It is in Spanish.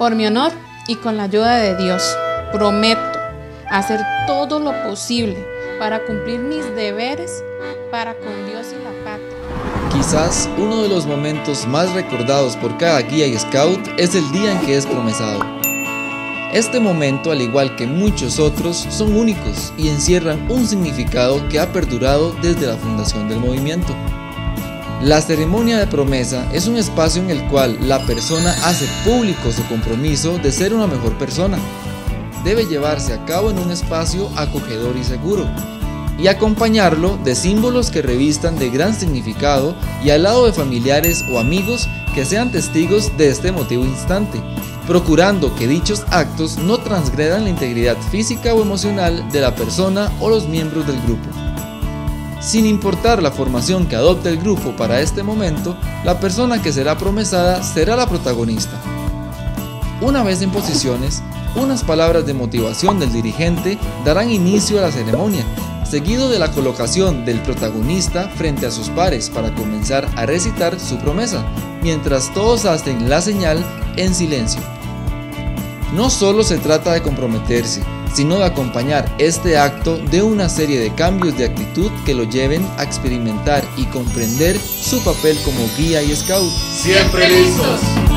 Por mi honor y con la ayuda de Dios, prometo hacer todo lo posible para cumplir mis deberes para con Dios y la patria. Quizás uno de los momentos más recordados por cada guía y scout es el día en que es promesado. Este momento, al igual que muchos otros, son únicos y encierran un significado que ha perdurado desde la fundación del movimiento. La ceremonia de promesa es un espacio en el cual la persona hace público su compromiso de ser una mejor persona. Debe llevarse a cabo en un espacio acogedor y seguro, y acompañarlo de símbolos que revistan de gran significado y al lado de familiares o amigos que sean testigos de este emotivo instante, procurando que dichos actos no transgredan la integridad física o emocional de la persona o los miembros del grupo. Sin importar la formación que adopte el grupo para este momento, la persona que será promesada será la protagonista. Una vez en posiciones, unas palabras de motivación del dirigente darán inicio a la ceremonia, seguido de la colocación del protagonista frente a sus pares para comenzar a recitar su promesa, mientras todos hacen la señal en silencio. No solo se trata de comprometerse, sino de acompañar este acto de una serie de cambios de actitud que lo lleven a experimentar y comprender su papel como guía y scout. ¡Siempre listos!